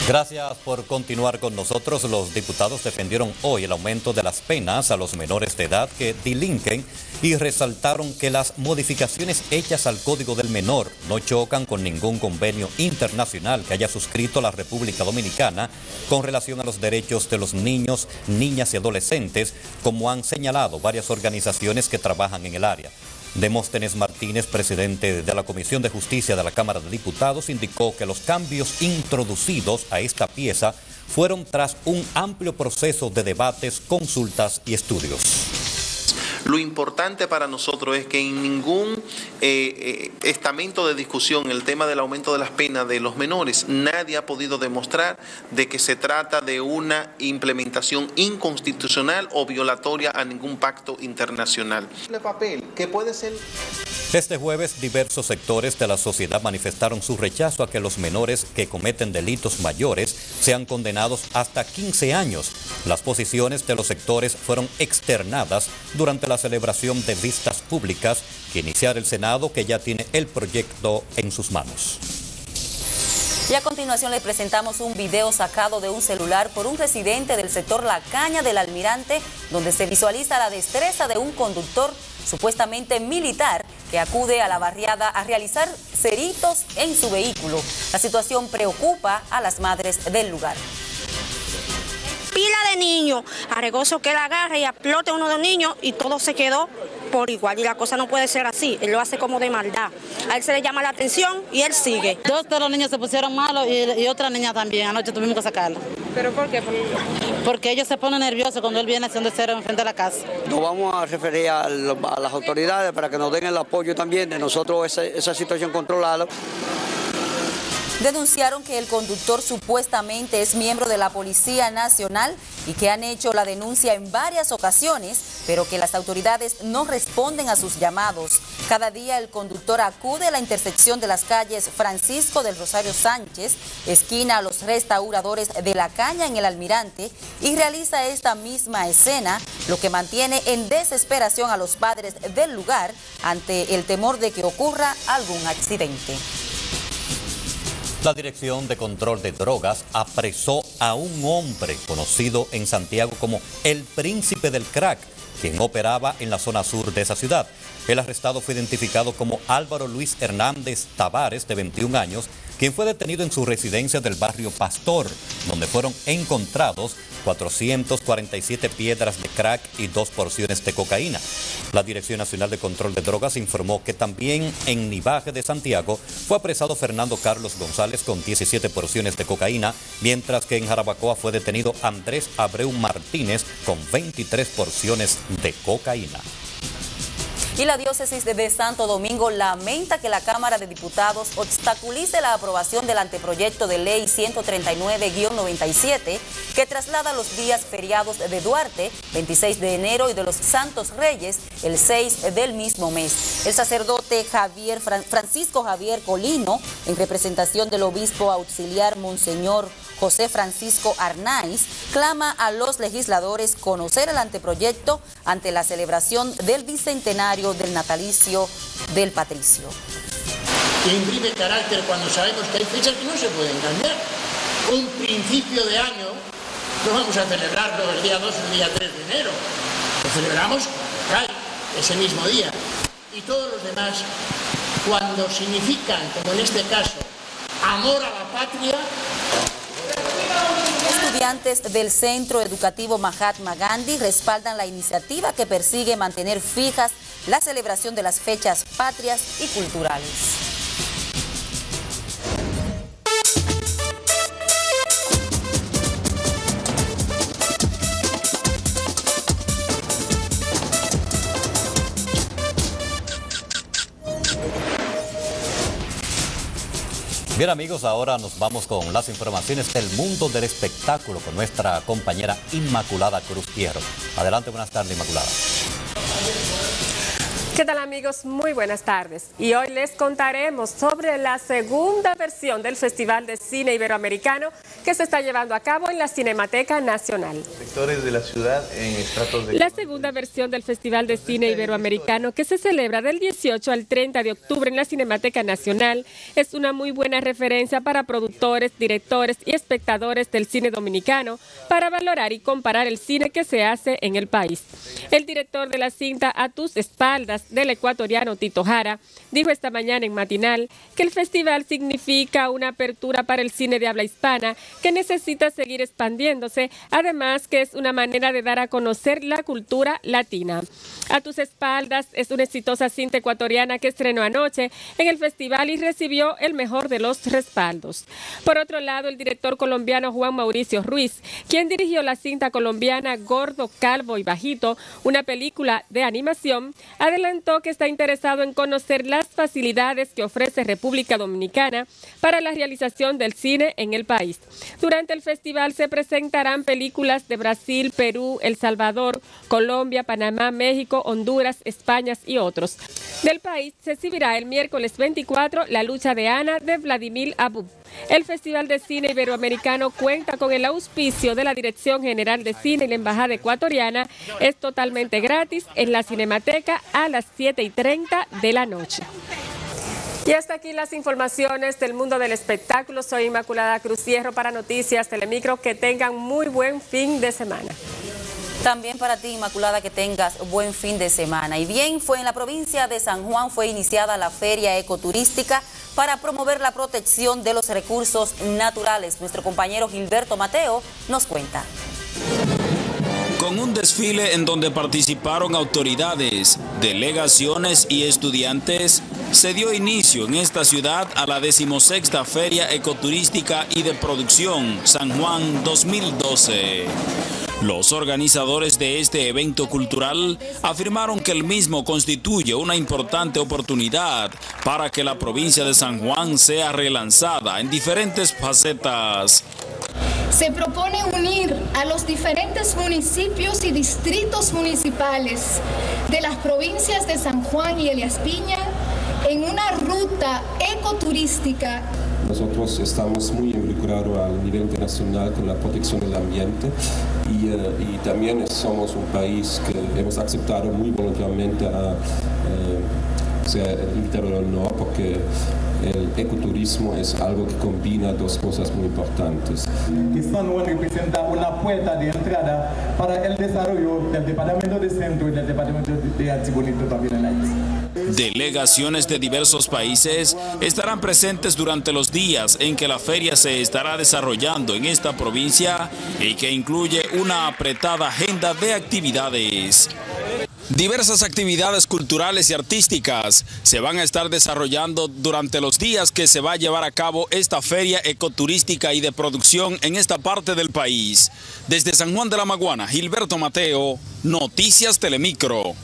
Gracias por continuar con nosotros. Los diputados defendieron hoy el aumento de las penas a los menores de edad que delinquen y resaltaron que las modificaciones hechas al Código del Menor no chocan con ningún convenio internacional que haya suscrito la República Dominicana con relación a los derechos de los niños, niñas y adolescentes, como han señalado varias organizaciones que trabajan en el área. Demóstenes Martínez, presidente de la Comisión de Justicia de la Cámara de Diputados, indicó que los cambios introducidos a esta pieza fueron tras un amplio proceso de debates, consultas y estudios. Lo importante para nosotros es que en ningún estamento de discusión el tema del aumento de las penas de los menores, nadie ha podido demostrar de que se trata de una implementación inconstitucional o violatoria a ningún pacto internacional. El papel que puede ser... Este jueves, diversos sectores de la sociedad manifestaron su rechazo a que los menores que cometen delitos mayores sean condenados hasta 15 años. Las posiciones de los sectores fueron externadas durante la celebración de vistas públicas que iniciara el Senado, que ya tiene el proyecto en sus manos. Y a continuación les presentamos un video sacado de un celular por un residente del sector La Caña del Almirante, donde se visualiza la destreza de un conductor supuestamente militar que acude a la barriada a realizar ceritos en su vehículo. La situación preocupa a las madres del lugar. Pila de niños, arregoso que él agarre y explote a uno de los niños y todo se quedó por igual, y la cosa no puede ser así, él lo hace como de maldad. A él se le llama la atención y él sigue. Dos de los niños se pusieron malos y otra niña también, anoche tuvimos que sacarla. ¿Pero por qué? Porque ellos se ponen nerviosos cuando él viene haciendo cero enfrente de la casa. Nos vamos a referir a las autoridades para que nos den el apoyo también de nosotros esa situación controlada. Denunciaron que el conductor supuestamente es miembro de la Policía Nacional y que han hecho la denuncia en varias ocasiones, pero que las autoridades no responden a sus llamados. Cada día el conductor acude a la intersección de las calles Francisco del Rosario Sánchez, esquina a los restauradores de La Caña en el Almirante, y realiza esta misma escena, lo que mantiene en desesperación a los padres del lugar ante el temor de que ocurra algún accidente. La Dirección de Control de Drogas apresó a un hombre conocido en Santiago como el Príncipe del Crack, quien operaba en la zona sur de esa ciudad. El arrestado fue identificado como Álvaro Luis Hernández Tavares, de 21 años, quien fue detenido en su residencia del barrio Pastor, donde fueron encontrados 447 piedras de crack y 2 porciones de cocaína. La Dirección Nacional de Control de Drogas informó que también en Nivaje de Santiago fue apresado Fernando Carlos González con 17 porciones de cocaína, mientras que en Jarabacoa fue detenido Andrés Abreu Martínez con 23 porciones de cocaína. Y la diócesis de Santo Domingo lamenta que la Cámara de Diputados obstaculice la aprobación del anteproyecto de ley 139-97 que traslada los días feriados de Duarte, 26 de enero, y de los Santos Reyes, el 6 del mismo mes. El sacerdote Francisco Javier Colino, en representación del obispo auxiliar Monseñor José Francisco Arnaiz, clama a los legisladores conocer el anteproyecto ante la celebración del bicentenario del natalicio del patricio. Que imprime carácter cuando sabemos que hay fechas que no se pueden cambiar. Un principio de año no vamos a celebrarlo el día 2 o el día 3 de enero. Lo celebramos ese mismo día. Y todos los demás, cuando significan, como en este caso, amor a la patria. Estudiantes del Centro Educativo Mahatma Gandhi respaldan la iniciativa que persigue mantener fijas la celebración de las fechas patrias y culturales. Bien, amigos, ahora nos vamos con las informaciones del mundo del espectáculo con nuestra compañera Inmaculada Cruz Hierro. Adelante, buenas tardes, Inmaculada. ¿Qué tal, amigos? Muy buenas tardes. Y hoy les contaremos sobre la segunda versión del Festival de Cine Iberoamericano que se está llevando a cabo en la Cinemateca Nacional. Sectores de la ciudad en estratos de... La segunda versión del Festival de Cine Iberoamericano, que se celebra del 18 al 30 de octubre en la Cinemateca Nacional, es una muy buena referencia para productores, directores y espectadores del cine dominicano para valorar y comparar el cine que se hace en el país. El director de la cinta A Tus Espaldas, del ecuatoriano Tito Jara, dijo esta mañana en Matinal que el festival significa una apertura para el cine de habla hispana que necesita seguir expandiéndose, además que es una manera de dar a conocer la cultura latina. A Tus Espaldas es una exitosa cinta ecuatoriana que estrenó anoche en el festival y recibió el mejor de los respaldos. Por otro lado, el director colombiano Juan Mauricio Ruiz, quien dirigió la cinta colombiana Gordo, Calvo y Bajito, una película de animación, adelantó que está interesado en conocer las facilidades que ofrece República Dominicana para la realización del cine en el país. Durante el festival se presentarán películas de Brasil, Perú, El Salvador, Colombia, Panamá, México, Honduras, España y otros. Del país se exhibirá el miércoles 24 La lucha de Ana de Vladimir Abub. El Festival de Cine Iberoamericano cuenta con el auspicio de la Dirección General de Cine y la Embajada Ecuatoriana. Es totalmente gratis en la Cinemateca a las 7:30 de la noche. Y hasta aquí las informaciones del mundo del espectáculo. Soy Inmaculada Cruz Hierro para Noticias Telemicro. Que tengan muy buen fin de semana. También para ti, Inmaculada, que tengas buen fin de semana. Y bien, en la provincia de San Juan fue iniciada la Feria Ecoturística para promover la protección de los recursos naturales. Nuestro compañero Gilberto Mateo nos cuenta. Con un desfile en donde participaron autoridades, delegaciones y estudiantes, se dio inicio en esta ciudad a la 16ª Feria Ecoturística y de Producción San Juan 2012. Los organizadores de este evento cultural afirmaron que el mismo constituye una importante oportunidad para que la provincia de San Juan sea relanzada en diferentes facetas. Se propone unir a los diferentes municipios y distritos municipales de las provincias de San Juan y Elías Piña en una ruta ecoturística. Nosotros estamos muy involucrados a nivel internacional con la protección del ambiente y también somos un país que hemos aceptado muy voluntariamente a ser invitado al honor porque el ecoturismo es algo que combina dos cosas muy importantes. Y San Juan representa una puerta de entrada para el desarrollo del departamento de Centro y del departamento de Artibonito también en la isla. Delegaciones de diversos países estarán presentes durante los días en que la feria se estará desarrollando en esta provincia y que incluye una apretada agenda de actividades. Diversas actividades culturales y artísticas se van a estar desarrollando durante los días que se va a llevar a cabo esta feria ecoturística y de producción en esta parte del país. Desde San Juan de la Maguana, Gilberto Mateo, Noticias Telemicro.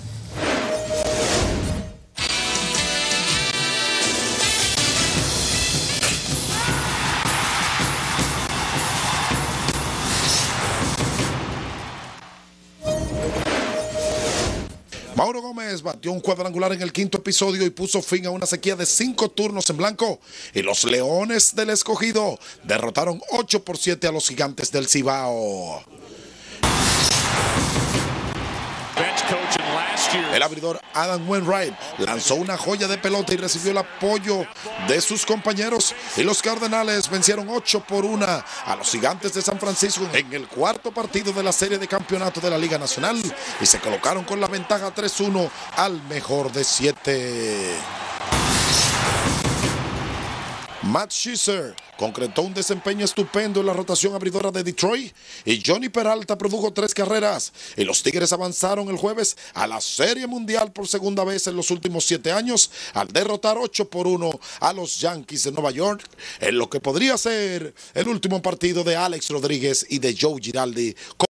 Mauro Gómez batió un cuadrangular en el quinto episodio y puso fin a una sequía de 5 turnos en blanco. Y los Leones del Escogido derrotaron 8-7 a los Gigantes del Cibao. El abridor Adam Wainwright lanzó una joya de pelota y recibió el apoyo de sus compañeros. Y los Cardenales vencieron 8-1 a los Gigantes de San Francisco en el cuarto partido de la serie de campeonato de la Liga Nacional. Y se colocaron con la ventaja 3-1 al mejor de 7. Matt Scherzer concretó un desempeño estupendo en la rotación abridora de Detroit y Johnny Peralta produjo 3 carreras y los Tigres avanzaron el jueves a la Serie Mundial por segunda vez en los últimos 7 años al derrotar 8-1 a los Yankees de Nueva York en lo que podría ser el último partido de Alex Rodríguez y de Joe Giraldi.